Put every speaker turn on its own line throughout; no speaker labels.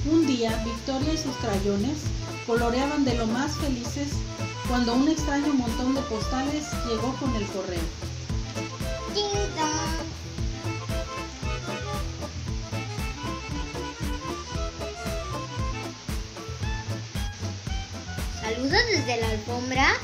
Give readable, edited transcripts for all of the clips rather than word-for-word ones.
Un día, Victoria y sus crayones coloreaban de lo más felices cuando un extraño montón de postales llegó con el correo.
¿Saludos desde la alfombra?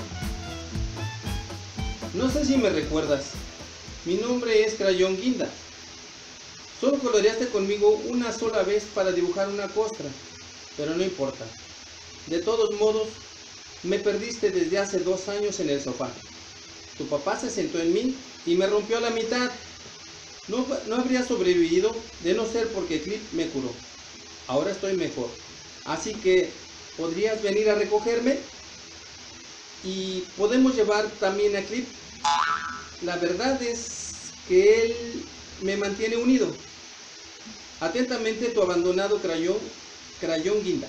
No sé si me recuerdas. Mi nombre es Crayón Guinda. Solo coloreaste conmigo una sola vez para dibujar una costra, pero no importa. De todos modos, me perdiste desde hace 2 años en el sofá. Tu papá se sentó en mí y me rompió a la mitad. No habría sobrevivido de no ser porque Clip me curó. Ahora estoy mejor. Así que, ¿podrías venir a recogerme? Y podemos llevar también a Clip. La verdad es que él me mantiene unido. Atentamente, tu abandonado Crayón Guinda.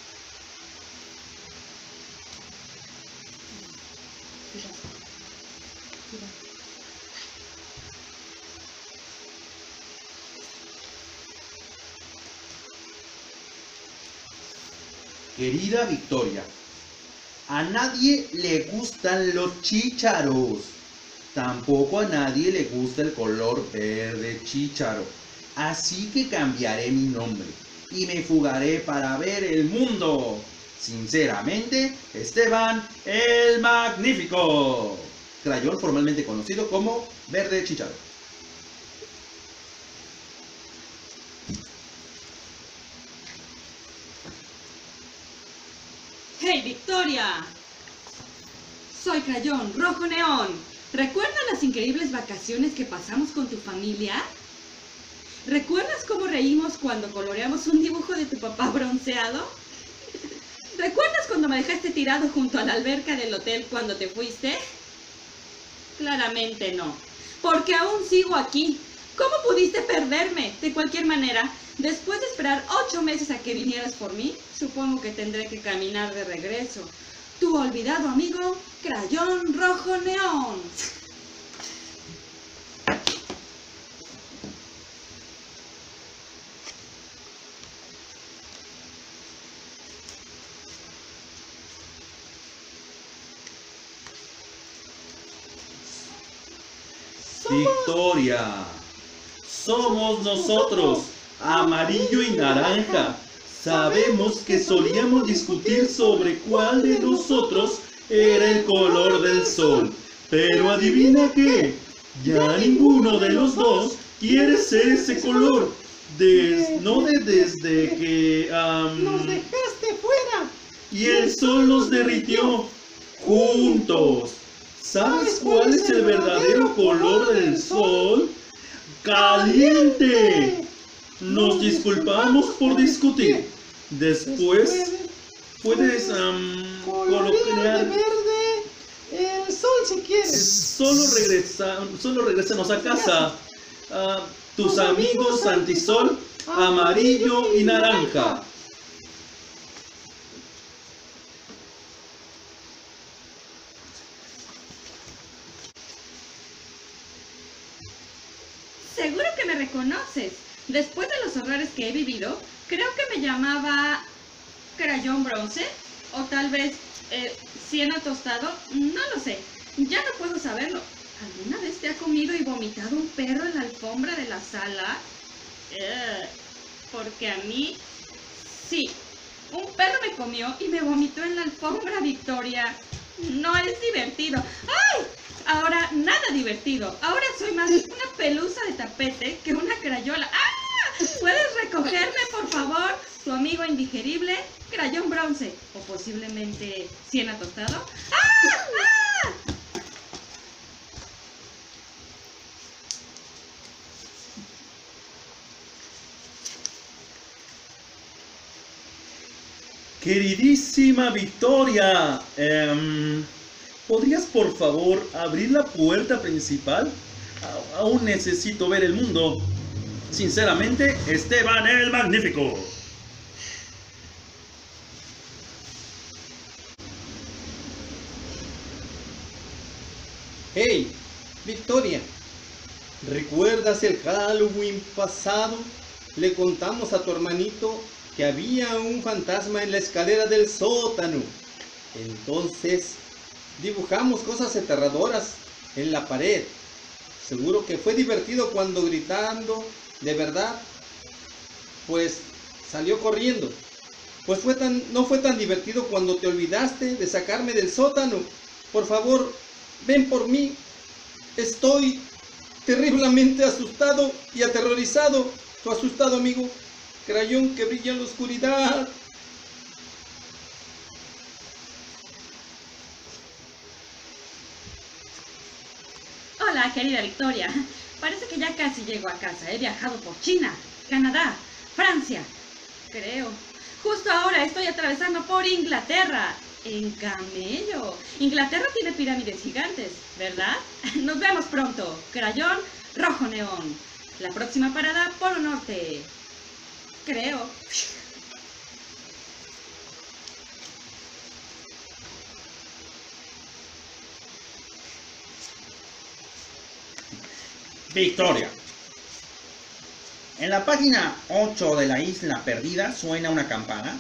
Querida Victoria, a nadie le gustan los chícharos. Tampoco a nadie le gusta el color verde chícharo. Así que cambiaré mi nombre y me fugaré para ver el mundo. Sinceramente, Esteban el Magnífico. Crayón formalmente conocido como verde chícharo.
¡Hey, Victoria! Soy Crayón Rojo Neón. ¿Recuerdas las increíbles vacaciones que pasamos con tu familia? ¿Recuerdas cómo reímos cuando coloreamos un dibujo de tu papá bronceado? ¿Recuerdas cuando me dejaste tirado junto a la alberca del hotel cuando te fuiste? Claramente no, porque aún sigo aquí. ¿Cómo pudiste perderme? De cualquier manera, después de esperar 8 meses a que vinieras por mí, supongo que tendré que caminar de regreso. Tu olvidado amigo, Crayón Rojo Neón.
Victoria, somos nosotros, amarillo y naranja. Sabemos que solíamos discutir sobre cuál de nosotros era el color del sol. Pero adivina qué, ya ninguno de los dos quiere ser ese color. Desde que...
¡Nos dejaste fuera!
Y el sol nos derritió juntos. ¿Sabes cuál es el verdadero color del sol? ¡Caliente! Nos disculpamos por discutir. Después puedes
colorear de verde el sol si quieres.
Solo regrésanos a casa. Tus amigos antisol, amarillo y naranja.
Seguro que me reconoces. Después de los horrores que he vivido, creo que me llamaba Crayón Bronce, o tal vez Siena Tostado, no lo sé, ya no puedo saberlo. ¿Alguna vez te ha comido y vomitado un perro en la alfombra de la sala? Porque a mí, sí, un perro me comió y me vomitó en la alfombra, Victoria. No es divertido. ¡Ay! Ahora nada divertido. Ahora soy más una pelusa de tapete que una crayola. ¡Ah! ¿Puedes recogerme, por favor? Tu amigo indigerible, Crayón Bronce. O posiblemente Siena Tostado. ¡Ah! ¡Ah!
Queridísima Victoria, ¿podrías por favor abrir la puerta principal? Aún necesito ver el mundo. Sinceramente, Esteban el Magnífico.
¡Hey, Victoria! ¿Recuerdas el Halloween pasado? Le contamos a tu hermanito que había un fantasma en la escalera del sótano. Entonces dibujamos cosas aterradoras en la pared. Seguro que fue divertido cuando gritando, de verdad, pues salió corriendo. Pues no fue tan divertido cuando te olvidaste de sacarme del sótano. Por favor, ven por mí. Estoy terriblemente asustado y aterrorizado. Tu asustado amigo, crayón que brilla en la oscuridad.
Hola, querida Victoria. Parece que ya casi llego a casa. He viajado por China, Canadá, Francia, creo. Justo ahora estoy atravesando por Inglaterra, en camello. Inglaterra tiene pirámides gigantes, ¿verdad? Nos vemos pronto. Crayón rojo neón. La próxima parada, Polo Norte. Creo.
Victoria. En la página 8 de la Isla Perdida suena una campana.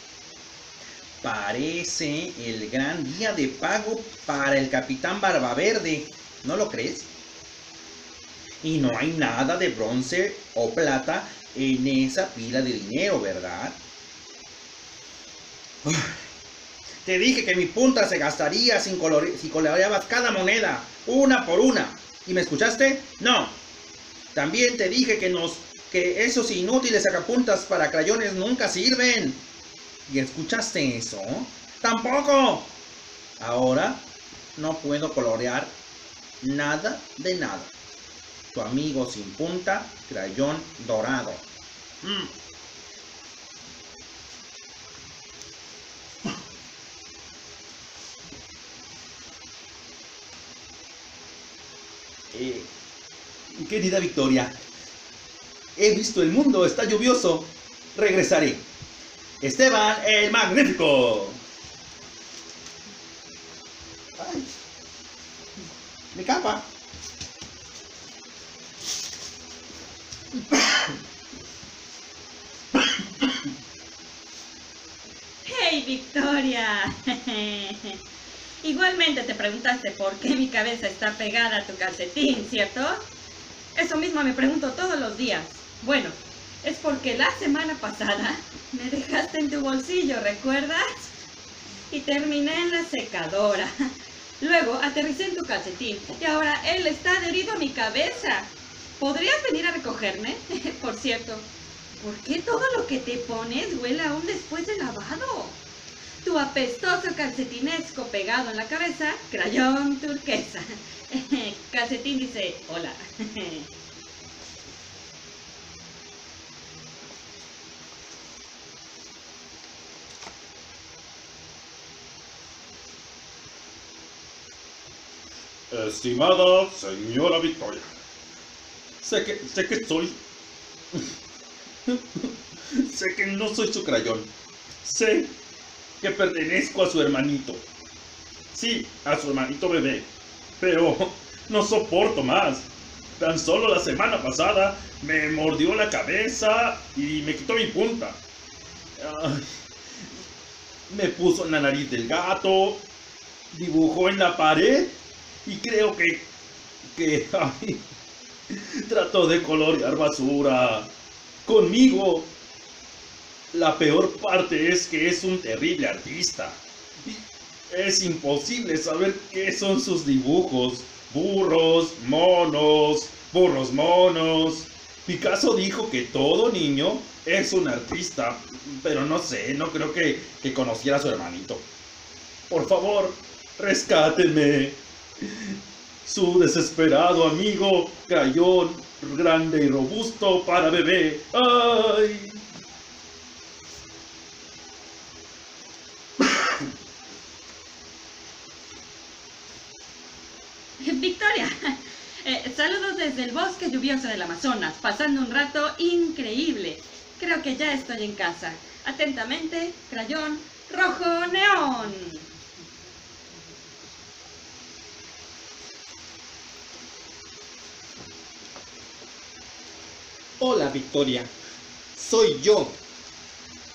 Parece el gran día de pago para el Capitán Barbaverde. ¿No lo crees? Y no hay nada de bronce o plata en esa pila de dinero, ¿verdad? Uf. Te dije que mi punta se gastaría si coloreabas cada moneda, una por una. ¿Y me escuchaste? No. También te dije que esos inútiles sacapuntas para crayones nunca sirven. ¿Y escuchaste eso? ¡Tampoco! Ahora no puedo colorear nada de nada. Tu amigo sin punta, crayón dorado. Querida Victoria, he visto el mundo, está lluvioso. Regresaré. Esteban el Magnífico. Ay, mi capa.
¡Hey, Victoria! Igualmente te preguntaste por qué mi cabeza está pegada a tu calcetín, ¿cierto? Eso mismo me pregunto todos los días. Bueno, es porque la semana pasada me dejaste en tu bolsillo, ¿recuerdas? Y terminé en la secadora. Luego aterricé en tu calcetín y ahora él está adherido a mi cabeza. ¿Podrías venir a recogerme? Por cierto, ¿por qué todo lo que te pones huele aún después de lavado? Tu apestoso calcetinesco pegado en la cabeza, crayón turquesa. Calcetín dice, hola.
Estimada señora Victoria, sé que soy... sé que no soy su crayón. Sé que pertenezco a su hermanito. Sí, a su hermanito bebé. Pero no soporto más. Tan solo la semana pasada me mordió la cabeza y me quitó mi punta. Ay, me puso en la nariz del gato, dibujó en la pared y creo que ay, trató de colorear basura conmigo. La peor parte es que es un terrible artista. Es imposible saber qué son sus dibujos. Burros, monos, burros, monos. Picasso dijo que todo niño es un artista, pero no sé, no creo que conociera a su hermanito. Por favor, rescátenme. Su desesperado amigo, crayón grande y robusto para bebé. ¡Ay!
Victoria, saludos desde el bosque lluvioso del Amazonas, pasando un rato increíble. Creo que ya estoy en casa. Atentamente, crayón rojo neón.
Hola Victoria, soy yo.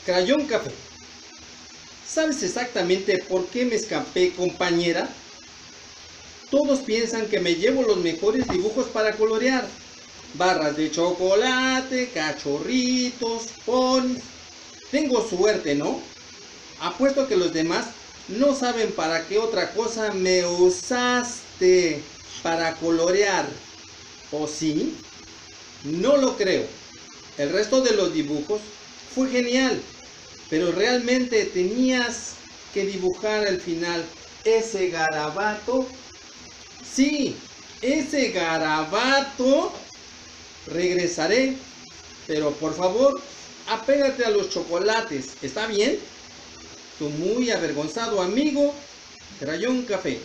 Crayón Café. ¿Sabes exactamente por qué me escapé, compañera? Todos piensan que me llevo los mejores dibujos para colorear. Barras de chocolate, cachorritos, ponis. Tengo suerte, ¿no? Apuesto que los demás no saben para qué otra cosa me usaste para colorear. ¿O sí? No lo creo. El resto de los dibujos fue genial, pero realmente tenías que dibujar al final ese garabato. Sí, ese garabato. Regresaré, pero por favor, apégate a los chocolates, ¿está bien? Tu muy avergonzado amigo, Crayón Café.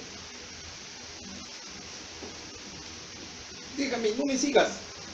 Dígame, no me sigas.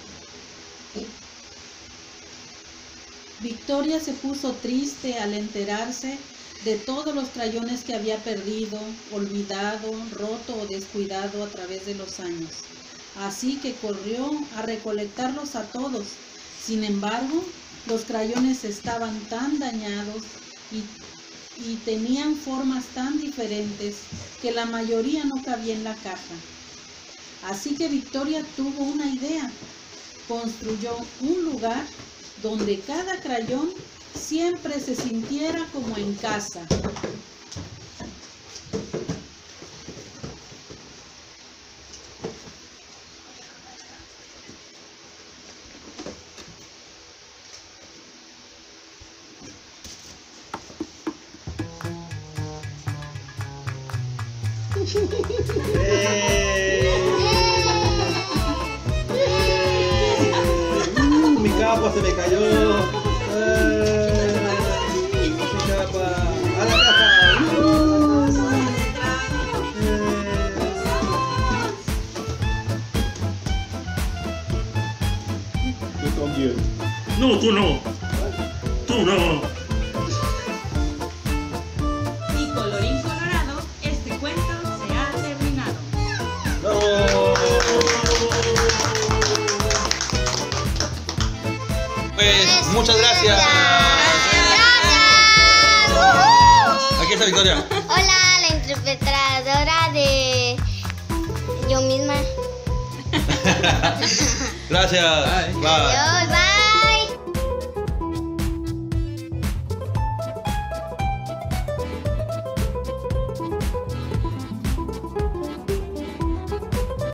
Victoria se puso triste al enterarse de todos los crayones que había perdido, olvidado, roto o descuidado a través de los años. Así que corrió a recolectarlos a todos. Sin embargo, los crayones estaban tan dañados y tenían formas tan diferentes que la mayoría no cabía en la caja. Así que Victoria tuvo una idea. Construyó un lugar donde cada crayón siempre se sintiera como en casa.
Mi capa se me cayó. Mi capa. A la caja.
Yo también. No, tú no. Tú no.
Y colorín colorado, este cuento se ha terminado.
Pues muchas gracias. Aquí está Victoria.
Hola, la interpretadora de yo misma.
Gracias.
Bye.
Bye.
Adiós, bye.